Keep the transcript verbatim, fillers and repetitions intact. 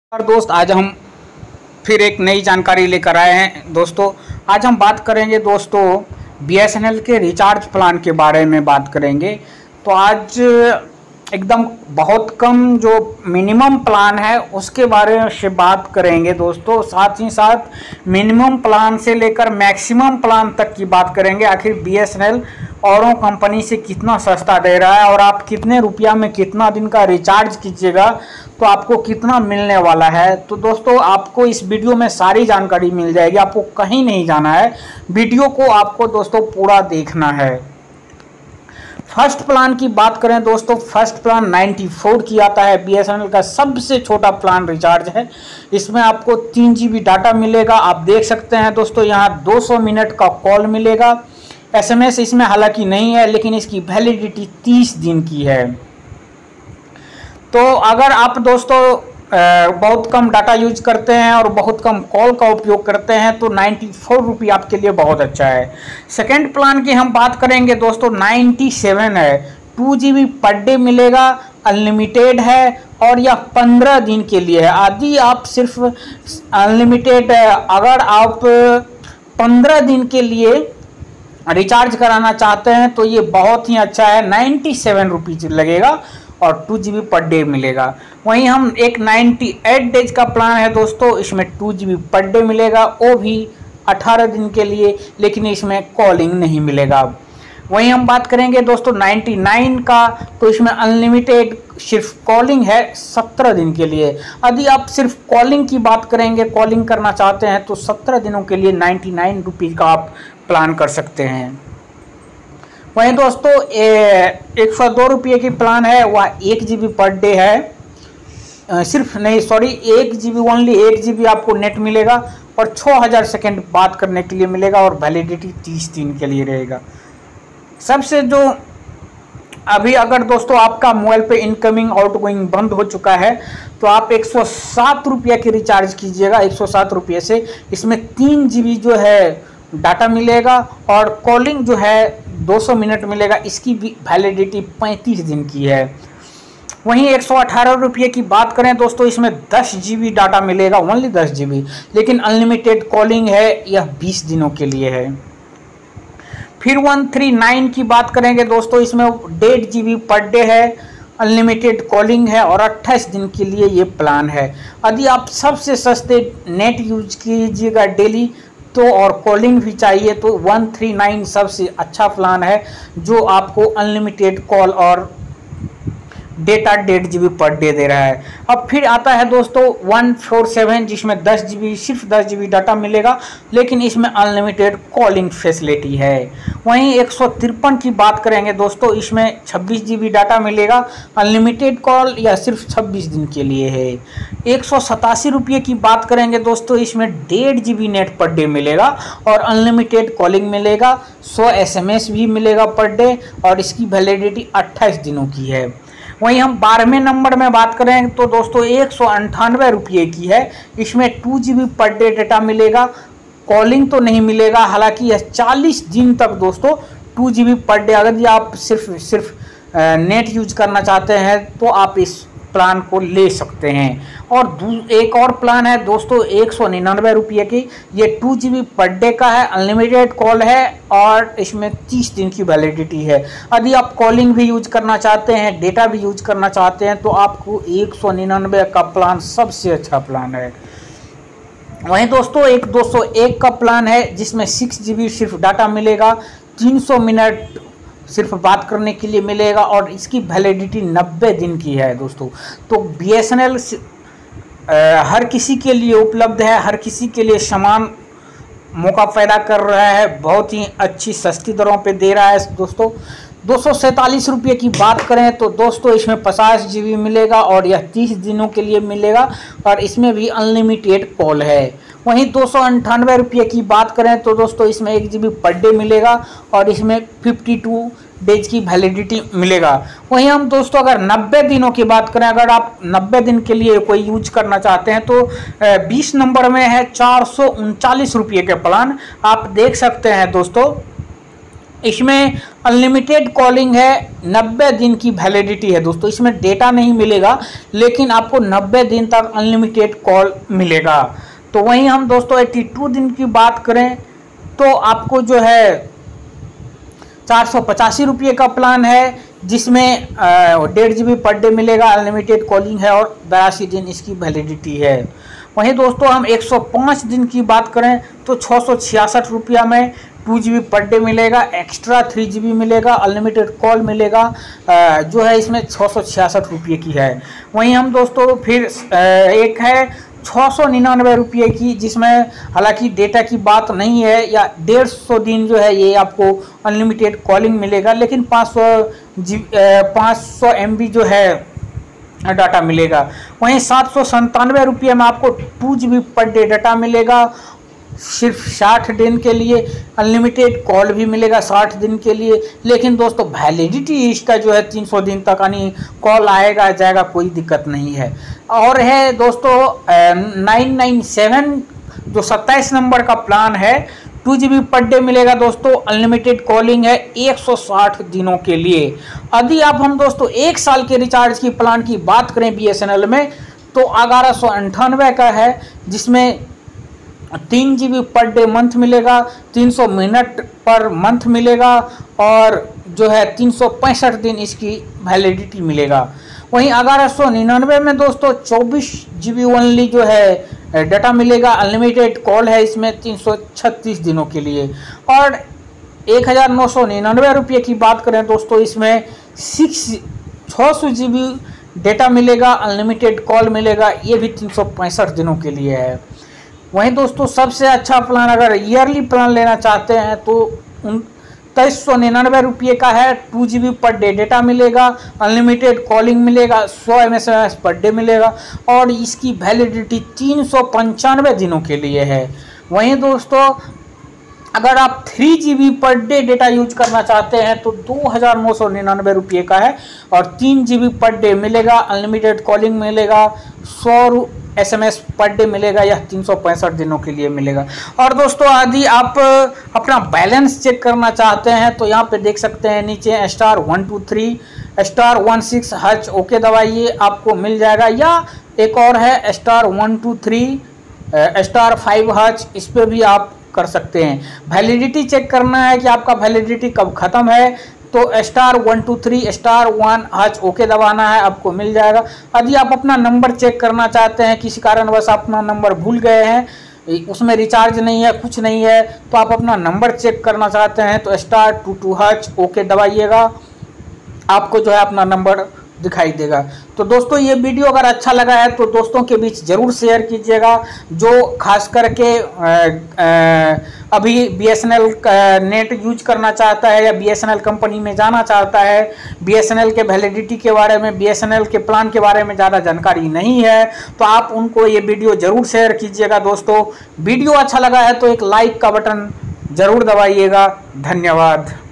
और दोस्त आज हम फिर एक नई जानकारी लेकर आए हैं। दोस्तों आज हम बात करेंगे दोस्तों बीएसएनएल के रिचार्ज प्लान के बारे में बात करेंगे। तो आज एकदम बहुत कम जो मिनिमम प्लान है उसके बारे में से बात करेंगे दोस्तों। साथ ही साथ मिनिमम प्लान से लेकर मैक्सिमम प्लान तक की बात करेंगे। आखिर बीएसएनएल औरों कंपनी से कितना सस्ता दे रहा है और आप कितने रुपया में कितना दिन का रिचार्ज कीजिएगा तो आपको कितना मिलने वाला है। तो दोस्तों आपको इस वीडियो में सारी जानकारी मिल जाएगी, आपको कहीं नहीं जाना है, वीडियो को आपको दोस्तों पूरा देखना है। फर्स्ट प्लान की बात करें दोस्तों, फर्स्ट प्लान चौरानवे की आता है। बीएसएनएल का सबसे छोटा प्लान रिचार्ज है। इसमें आपको तीन जीबी डाटा मिलेगा। आप देख सकते हैं दोस्तों यहाँ दो सौ मिनट का कॉल मिलेगा। एसएमएस इसमें हालांकि नहीं है, लेकिन इसकी वैलिडिटी तीस दिन की है। तो अगर आप दोस्तों बहुत कम डाटा यूज करते हैं और बहुत कम कॉल का उपयोग करते हैं तो चौरानवे रुपये आपके लिए बहुत अच्छा है। सेकेंड प्लान की हम बात करेंगे दोस्तों, सत्तानवे है। Two G B per day मिलेगा, अनलिमिटेड है और यह पंद्रह दिन के लिए है। यदि आप सिर्फ अनलिमिटेड अगर आप पंद्रह दिन के लिए रिचार्ज कराना चाहते हैं तो ये बहुत ही अच्छा है। नाइन्टी सेवन रुपीज लगेगा और two G B per day मिलेगा। वहीं हम एक अट्ठानवे डेज का प्लान है दोस्तों, इसमें two G B per day मिलेगा, वो भी अठारह दिन के लिए, लेकिन इसमें कॉलिंग नहीं मिलेगा। वहीं हम बात करेंगे दोस्तों निन्यानवे का, तो इसमें अनलिमिटेड सिर्फ कॉलिंग है सत्रह दिन के लिए। यदि आप सिर्फ कॉलिंग की बात करेंगे, कॉलिंग करना चाहते हैं तो सत्रह दिनों के लिए नाइन्टी नाइन रुपीज़ का आप प्लान कर सकते हैं। वहीं दोस्तों एक सौ दो रुपये की प्लान है, वह एक जी बी पर डे है। आ, सिर्फ नहीं सॉरी एक जी बी ओनली एक जी बी आपको नेट मिलेगा और छः हज़ार सेकेंड बात करने के लिए मिलेगा और वैलिडिटी तीस दिन के लिए रहेगा। सबसे जो अभी अगर दोस्तों आपका मोबाइल पे इनकमिंग आउटगोइंग बंद हो चुका है तो आप एक सौ सात रुपये की रिचार्ज कीजिएगा। एक सौ सात रुपये से इसमें तीन जी बी जो है डाटा मिलेगा और कॉलिंग जो है दो सौ मिनट मिलेगा। इसकी भी वैलिडिटी पैंतीस दिन की है। वहीं एक सौ अठारह रुपये की बात करें दोस्तों, इसमें दस जी बी डाटा मिलेगा, ओनली दस जी बी, लेकिन अनलिमिटेड कॉलिंग है, यह बीस दिनों के लिए है। फिर एक सौ उनतालीस की बात करेंगे दोस्तों, इसमें डेढ़ जी बी पर डे है, अनलिमिटेड कॉलिंग है और अट्ठाईस दिन के लिए ये प्लान है। यदि आप सबसे सस्ते नेट यूज कीजिएगा डेली तो और कॉलिंग भी चाहिए तो एक सौ उनतालीस सबसे अच्छा प्लान है, जो आपको अनलिमिटेड कॉल और डेटा डेढ़ G B per day they रहा है। अब फिर आता है दोस्तों एक सौ सैंतालीस, जिसमें दस जी बी सिर्फ दस जी बी डाटा मिलेगा, लेकिन इसमें अनलिमिटेड कॉलिंग फैसिलिटी है। वहीं एक सौ तिरपन की बात करेंगे दोस्तों, इसमें छब्बीस जी बी डाटा मिलेगा, अनलिमिटेड कॉल या सिर्फ छब्बीस दिन के लिए है। एक सौ सतासी रुपये की बात करेंगे दोस्तों, इसमें डेढ़ G B net per day मिलेगा और अनलिमिटेड कॉलिंग मिलेगा, सौ एस एम एस भी मिलेगा पर डे और इसकी वैलिडिटी अट्ठाईस दिनों की है। वहीं हम बारहवें नंबर में बात करें तो दोस्तों एक सौ अंठानवे रुपये की है। इसमें two G B per day data मिलेगा, कॉलिंग तो नहीं मिलेगा, हालांकि यह चालीस दिन तक दोस्तों two G B per day, अगर आप सिर्फ सिर्फ नेट यूज करना चाहते हैं तो आप इस प्लान को ले सकते हैं। और एक और प्लान है दोस्तों एक सौ निन्यानवे रुपये की, ये two G B per day का है, अनलिमिटेड कॉल है और इसमें तीस दिन की वैलिडिटी है। यदि आप कॉलिंग भी यूज करना चाहते हैं, डेटा भी यूज करना चाहते हैं तो आपको एक सौ निन्यानवे का प्लान सबसे अच्छा प्लान है। वहीं दोस्तों एक दो सौ एक का प्लान है, जिसमें सिक्स जी बी सिर्फ डाटा मिलेगा, तीन सौ मिनट सिर्फ बात करने के लिए मिलेगा और इसकी वैलिडिटी नब्बे दिन की है दोस्तों। तो बीएसएनएल हर किसी के लिए उपलब्ध है, हर किसी के लिए समान मौका पैदा कर रहा है, बहुत ही अच्छी सस्ती दरों पे दे रहा है दोस्तों। दो सौ सैंतालीस रुपये की बात करें तो दोस्तों इसमें पचास जी बी मिलेगा और यह तीस दिनों के लिए मिलेगा और इसमें भी अनलिमिटेड कॉल है। वहीं दो सौ अंठानवे रुपये की बात करें तो दोस्तों इसमें एक जी बी पर डे मिलेगा और इसमें बावन डेज की वैलिडिटी मिलेगा। वहीं हम दोस्तों अगर नब्बे दिनों की बात करें, अगर आप नब्बे दिन के लिए कोई यूज करना चाहते हैं तो बीस नंबर में है चार सौ उनचालीस रुपये के प्लान। आप देख सकते हैं दोस्तों इसमें अनलिमिटेड कॉलिंग है, नब्बे दिन की वैलिडिटी है दोस्तों। इसमें डेटा नहीं मिलेगा लेकिन आपको नब्बे दिन तक अनलिमिटेड कॉल मिलेगा। तो वहीं हम दोस्तों बयासी दिन की बात करें तो आपको जो है चार सौ पचासी रुपये का प्लान है, जिसमें डेढ़ जी बी पर डे मिलेगा, अनलिमिटेड कॉलिंग है और बयासी दिन इसकी वैलिडिटी है। वहीं दोस्तों हम एक सौ पाँच दिन की बात करें तो छः सौ छियासठ रुपया में two G B per day मिलेगा, एक्स्ट्रा थ्री जी बी मिलेगा, अनलिमिटेड कॉल मिलेगा, जो है इसमें छः सौ छियासठ रुपये की है। वहीं हम दोस्तों फिर एक है छः सौ निन्यानवे रुपये की, जिसमें हालांकि डेटा की बात नहीं है, या डेढ़ सौ दिन जो है ये आपको अनलिमिटेड कॉलिंग मिलेगा, लेकिन पाँच सौ जी पाँच सौ एम बी जो है डाटा मिलेगा। वहीं सात सौ संतानवे रुपये में आपको two G B per day data मिलेगा, सिर्फ साठ दिन के लिए, अनलिमिटेड कॉल भी मिलेगा साठ दिन के लिए, लेकिन दोस्तों वैलिडिटी इसका जो है तीन सौ दिन तक, यानी कॉल आएगा जाएगा, कोई दिक्कत नहीं है। और है दोस्तों नाइन नाइन सेवन जो सत्ताईस नंबर का प्लान है, two G B per day मिलेगा दोस्तों, अनलिमिटेड कॉलिंग है एक सौ साठ दिनों के लिए। यदि आप हम दोस्तों एक साल के रिचार्ज की प्लान की बात करें बी एस एन एल में तो ग्यारह सौ अंठानवे का है, जिसमें तीन G B per day month मिलेगा, तीन सौ मिनट पर मंथ मिलेगा और जो है तीन सौ पैंसठ दिन इसकी वैलिडिटी मिलेगा। वहीं ग्यारह सौ निन्यानवे में दोस्तों चौबीस जी बी ओनली जो है डाटा मिलेगा, अनलिमिटेड कॉल है इसमें तीन सौ छत्तीस दिनों के लिए। और एक हज़ार नौ सौ निन्यानवे रुपये की बात करें दोस्तों, इसमें सिक्स छः सौ जी बी डेटा मिलेगा, अनलिमिटेड कॉल मिलेगा, ये भी तीन सौ पैंसठ दिनों के लिए है। वहीं दोस्तों सबसे अच्छा प्लान अगर ईयरली प्लान लेना चाहते हैं तो तेईस सौ निन्यानवे रुपये का है, two G B per day data मिलेगा, अनलिमिटेड कॉलिंग मिलेगा, सौ M S M S per day मिलेगा और इसकी वैलिडिटी तीन सौ पंचानवे दिनों के लिए है। वहीं दोस्तों अगर आप three G B per day data use करना चाहते हैं तो दो हज़ार नौ सौ निन्यानवे रुपये का है और तीन जी बी पर डे मिलेगा, अनलिमिटेड कॉलिंग मिलेगा, सौ S M S per day मिलेगा, यह तीन सौ पैंसठ दिनों के लिए मिलेगा। और दोस्तों यदि आप अपना बैलेंस चेक करना चाहते हैं तो यहाँ पे देख सकते हैं नीचे star one two three star one six hash okay दबाइए, आपको मिल जाएगा। या एक और है star one two three star five hash, इस पर भी आप कर सकते हैं। वैलिडिटी चेक करना है कि आपका वैलिडिटी कब ख़त्म है तो star one two three star one hash okay दबाना है, आपको मिल जाएगा। यदि आप अपना नंबर चेक करना चाहते हैं, किसी कारणवश अपना नंबर भूल गए हैं, उसमें रिचार्ज नहीं है, कुछ नहीं है, तो आप अपना नंबर चेक करना चाहते हैं तो star two two hash okay दबाइएगा, आपको जो है अपना नंबर दिखाई देगा। तो दोस्तों ये वीडियो अगर अच्छा लगा है तो दोस्तों के बीच ज़रूर शेयर कीजिएगा, जो खास करके अभी B S N L net use करना चाहता है या B S N L company में जाना चाहता है, बी एस एन एल के वैलिडिटी के बारे में, बी एस एन एल के प्लान के बारे में ज़्यादा जानकारी नहीं है, तो आप उनको ये वीडियो ज़रूर शेयर कीजिएगा। दोस्तों वीडियो अच्छा लगा है तो एक लाइक का बटन ज़रूर दबाइएगा। धन्यवाद।